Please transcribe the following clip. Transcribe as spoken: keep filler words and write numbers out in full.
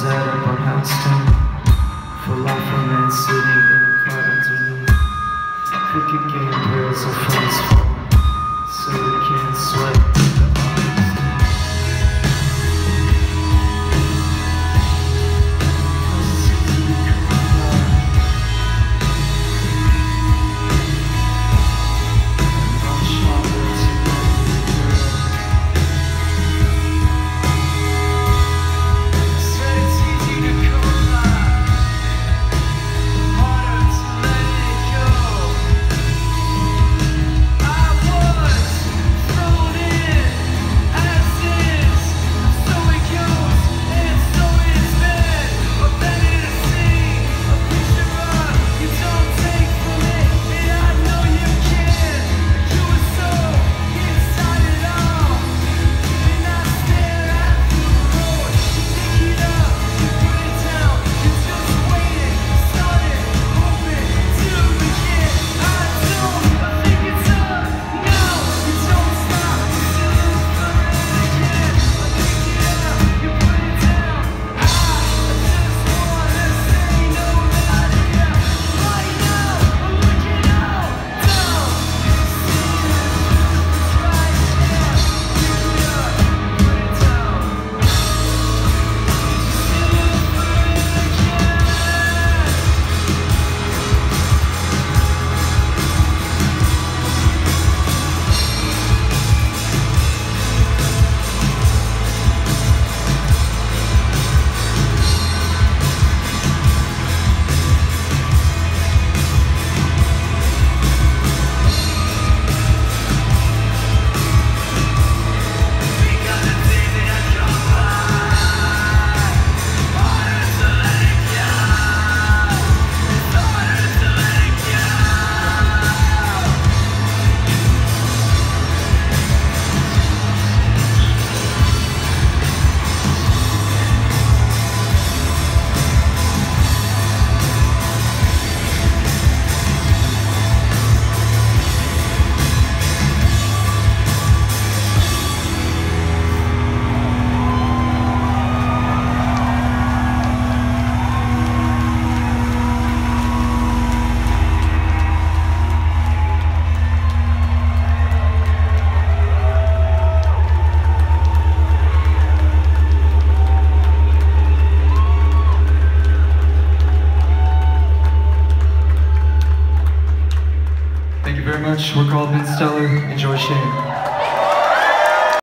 Sun's out up on Houston. Falafel man sitting in a cot underneath. Cricket game birds are from his phone, so he can't sweat the honesty. Cause it's easy to come on. And rush harder to know the girl. Said it's easy to come on. Harder to let it go. I was thrown in as is, so it goes and so it's been. But then it's seen a picture of you don't take from it, and I know you can. You were so inside it all, and I stare at the road. You pick it up, you put it down, you just waiting, started hoping to begin. I don't think it's up, no, you don't stop till you find it again. I pick it up, you put it down. I just wanna say no that yeah. Right now, I'm looking out, down, seeing it right there. Pick it up, put it down. Just look for it again. Think of the thing that I come by. Harder to let it go. It's harder to let it go. Thank you very much. We're called Minstellar. Enjoy Shane.